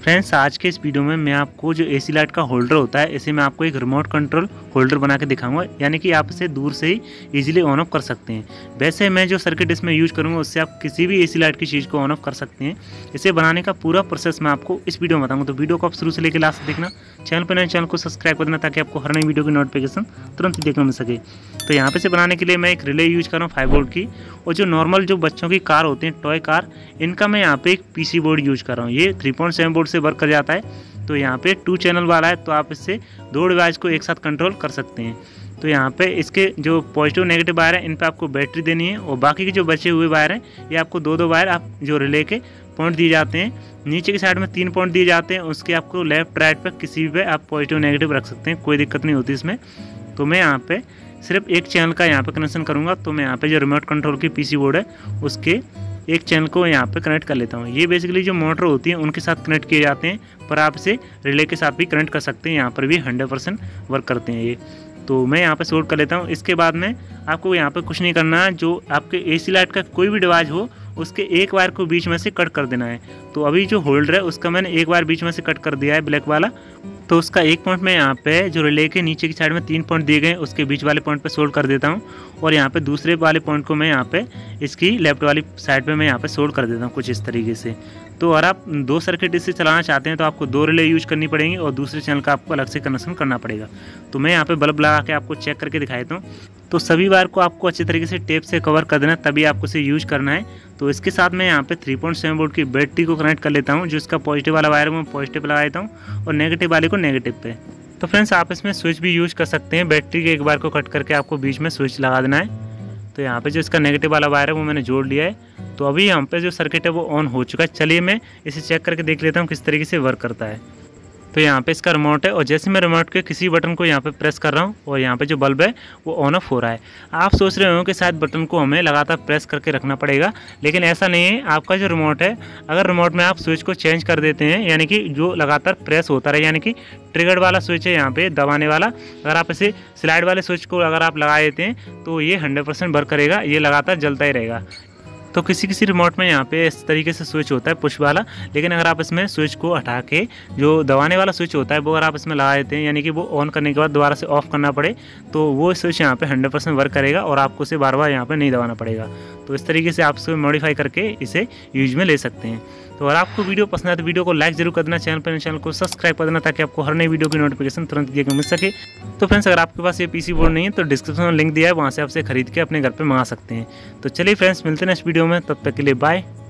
Friends आज के इस वीडियो में मैं आपको जो एसी लाइट का होल्डर होता है इसे मैं आपको एक रिमोट कंट्रोल होल्डर बना के दिखाऊंगा, यानी कि आप इसे दूर से ही इजीली ऑन ऑफ कर सकते हैं। वैसे मैं जो सर्किट इसमें यूज करूंगा उससे आप किसी भी एसी लाइट की चीज़ को ऑन ऑफ कर सकते हैं। इसे बनाने का पूरा प्रोसेस मैं आपको इस वीडियो में बताऊंगा, तो वीडियो को आप शुरू से लेकर लास्ट तक देखना। चैनल पर नए चैनल को सब्सक्राइब कर देना ताकि आपको हर नई वीडियो की नोटिफिकेशन तुरंत देखने मिल सके। तो यहाँ पे से बनाने के लिए मैं एक रिले यूज कर रहा हूँ 5 वोल्ट की, और जो नॉर्मल जो बच्चों की कार होती हैं टॉय कार, इनका मैं यहाँ पे एक पीसी बोर्ड यूज कर रहा हूँ। ये 3.7 वोल्ट से वर्क कर जाता है। तो यहाँ पे 2 चैनल वाला है, तो आप इससे 2 डिवाइस को एक साथ कंट्रोल कर सकते हैं। तो यहाँ पे इसके जो पॉजिटिव नेगेटिव वायर है इन पे आपको बैटरी देनी है, और बाकी के जो बचे हुए वायर हैं ये आपको 2-2 वायर आप जो रिले के पॉइंट दिए जाते हैं। नीचे की साइड में 3 पॉइंट दिए जाते हैं, उसके आपको लेफ्ट राइट पे किसी भी पे आप पॉजिटिव नेगेटिव रख सकते हैं, कोई दिक्कत नहीं होती इसमें। तो मैं यहाँ पे सिर्फ एक चैनल का यहाँ पे कनेक्शन करूँगा। तो मैं यहाँ पे जो रिमोट कंट्रोल की पीसी बोर्ड है उसके एक चैनल को यहाँ पे कनेक्ट कर लेता हूँ। ये बेसिकली जो मोटर होती है उनके साथ कनेक्ट किए जाते हैं, पर आप इसे रिले के साथ भी कनेक्ट कर सकते हैं। यहाँ पर भी 100% वर्क करते हैं ये। तो मैं यहाँ पे सोल्ड कर लेता हूँ। इसके बाद में आपको यहाँ पे कुछ नहीं करना है, जो आपके एसी लाइट का कोई भी डिवाइस हो उसके एक वायर को बीच में से कट कर देना है। तो अभी जो होल्डर है उसका मैंने एक वायर बीच में से कट कर दिया है, ब्लैक वाला। तो उसका एक पॉइंट मैं यहाँ पे जो रिले के नीचे की साइड में 3 पॉइंट दिए गए उसके बीच वाले पॉइंट पे सोल्ड कर देता हूँ, और यहाँ पे दूसरे वाले पॉइंट को मैं यहाँ पे इसकी लेफ्ट वाली साइड पे मैं यहाँ पे सोल्ड कर देता हूँ कुछ इस तरीके से। तो अगर आप 2 सर्किट इससे चलाना चाहते हैं तो आपको 2 रिले यूज करनी पड़ेंगी और दूसरे चैनल का आपको अलग से कनेक्शन करना पड़ेगा। तो मैं यहाँ पे बल्ब लगा के आपको चेक करके दिखा देता हूँ। तो सभी वायर को आपको अच्छे तरीके से टेप से कवर कर देना, तभी आपको इसे यूज करना है। तो इसके साथ मैं यहाँ पे 3.7 वोल्ट की बैटरी को कनेक्ट कर लेता हूँ। जो इसका पॉजिटिव वाला वायर है वो पॉजिटिव पे लगा देता हूँ और नेगेटिव वाले को नेगेटिव पे। तो फ्रेंड्स आप इसमें स्विच भी यूज कर सकते हैं। बैटरी के एक वायर को कट करके आपको बीच में स्विच लगा देना है। तो यहाँ पे जो इसका नेगेटिव वाला वायर है वो मैंने जोड़ लिया है। तो अभी यहाँ पे जो सर्किट है वो ऑन हो चुका है। चलिए मैं इसे चेक करके देख लेता हूँ किस तरीके से वर्क करता है। तो यहाँ पे इसका रिमोट है, और जैसे मैं रिमोट के किसी बटन को यहाँ पे प्रेस कर रहा हूँ और यहाँ पे जो बल्ब है वो ऑन ऑफ हो रहा है। आप सोच रहे हो कि शायद बटन को हमें लगातार प्रेस करके रखना पड़ेगा, लेकिन ऐसा नहीं है। आपका जो रिमोट है, अगर रिमोट में आप स्विच को चेंज कर देते हैं, यानी कि जो लगातार प्रेस होता रहे, यानी कि ट्रिगर वाला स्विच है यहाँ पे दबाने वाला, अगर आप इसे स्लाइड वाले स्विच को अगर आप लगा देते हैं तो ये 100% वर्क करेगा, ये लगातार जलता ही रहेगा। तो किसी किसी रिमोट में यहाँ पे इस तरीके से स्विच होता है पुश वाला, लेकिन अगर आप इसमें स्विच को हटा के जो दबाने वाला स्विच होता है वो अगर आप इसमें लगा देते हैं, यानी कि वो ऑन करने के बाद दोबारा से ऑफ करना पड़े, तो वो स्विच यहाँ पे 100% वर्क करेगा और आपको इसे बार बार यहाँ पे नहीं दबाना पड़ेगा। तो इस तरीके से आप इसे मॉडिफाई करके इसे यूज में ले सकते हैं। तो अगर आपको वीडियो पसंद है तो वीडियो को लाइक जरूर कर देना, चैनल को सब्सक्राइब कर देना ताकि आपको हर नई वीडियो की नोटिफिकेशन तुरंत देखने मिल सके। तो फ्रेंड्स अगर आपके पास ये पीसी बोर्ड नहीं है तो डिस्क्रिप्शन में लिंक दिया है, वहाँ से आप इसे खरीद के अपने घर पे मंगा सकते हैं। तो चलिए फ्रेंड्स मिलते हैं नेक्स्ट वीडियो में, तब तक के लिए बाय।